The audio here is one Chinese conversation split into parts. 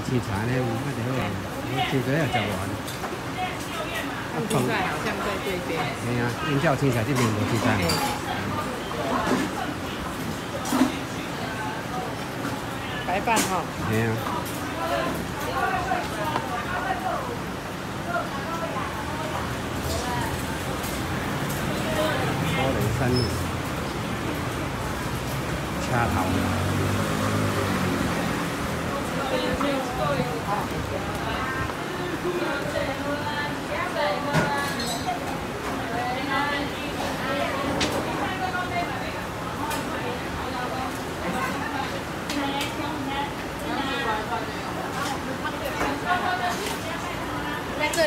青菜呢，有乜就好，青菜又食完。 青菜好像在这边。 系啊，燕郊青菜这边无青菜。 白饭哈。 系啊。高岭山路，车头。 在这里。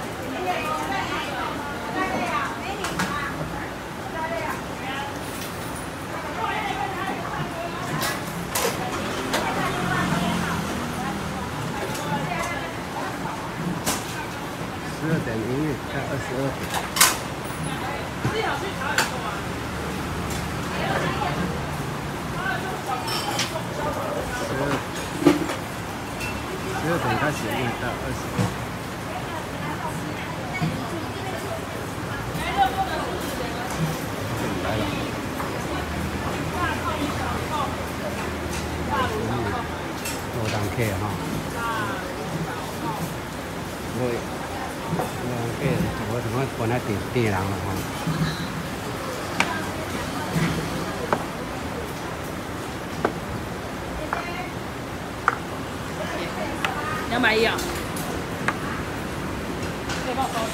12点营业到22点。12点开始营业到22点。来了。多人客哈。我怎么本来店人了哈你要买一啊？可以帮我包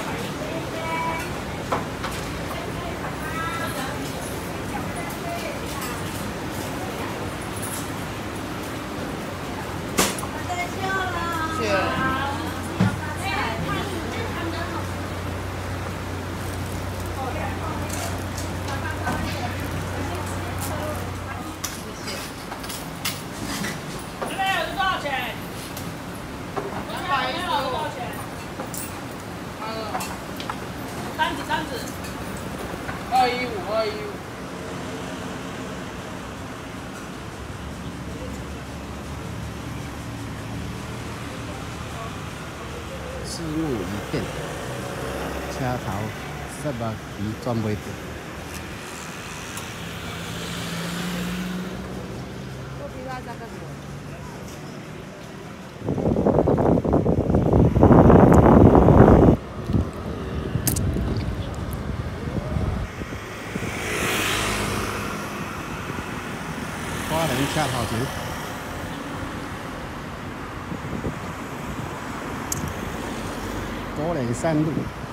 100。3子，215。 四路鱼店，车头虱目鱼专卖店。 做披萨加干什么？ 花莲车头前，高岭山路。